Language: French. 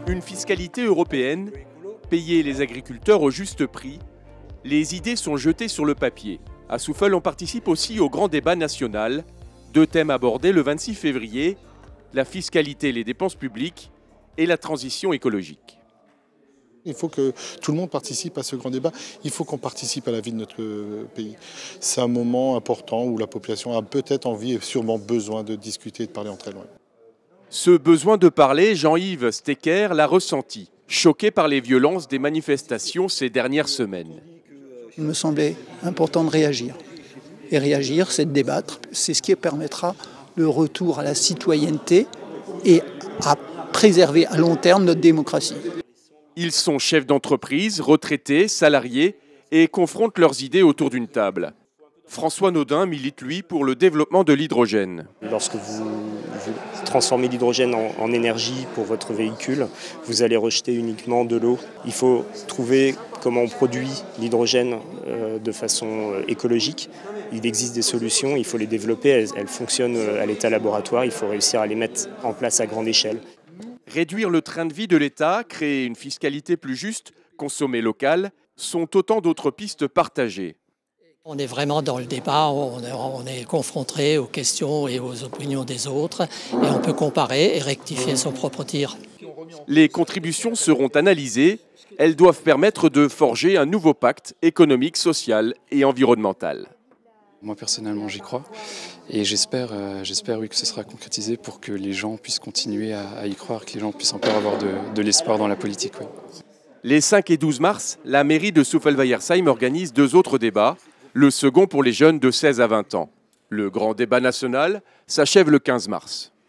Une fiscalité européenne, payer les agriculteurs au juste prix. Les idées sont jetées sur le papier. À Souffel, on participe aussi au grand débat national. 2 thèmes abordés le 26 février, la fiscalité et les dépenses publiques et la transition écologique. Il faut que tout le monde participe à ce grand débat. Il faut qu'on participe à la vie de notre pays. C'est un moment important où la population a peut-être envie et sûrement besoin de discuter et de parler entre elles. Ce besoin de parler, Jean-Yves Stecker l'a ressenti, choqué par les violences des manifestations ces dernières semaines. Il me semblait important de réagir. Et réagir, c'est de débattre. C'est ce qui permettra le retour à la citoyenneté et à préserver à long terme notre démocratie. Ils sont chefs d'entreprise, retraités, salariés et confrontent leurs idées autour d'une table. François Naudin milite, lui, pour le développement de l'hydrogène. Lorsque vous transformez l'hydrogène en énergie pour votre véhicule, vous allez rejeter uniquement de l'eau. Il faut trouver comment on produit l'hydrogène de façon écologique. Il existe des solutions, il faut les développer, elles fonctionnent à l'état laboratoire, il faut réussir à les mettre en place à grande échelle. Réduire le train de vie de l'État, créer une fiscalité plus juste, consommer local, sont autant d'autres pistes partagées. On est vraiment dans le débat, on est confronté aux questions et aux opinions des autres et on peut comparer et rectifier son propre tir. Les contributions seront analysées, elles doivent permettre de forger un nouveau pacte économique, social et environnemental. Moi personnellement j'y crois et j'espère oui, que ce sera concrétisé pour que les gens puissent continuer à y croire, que les gens puissent encore avoir de l'espoir dans la politique. Oui. Les 5 et 12 mars, la mairie de Souffel-Weiersheim organise 2 autres débats, le second pour les jeunes de 16 à 20 ans. Le grand débat national s'achève le 15 mars.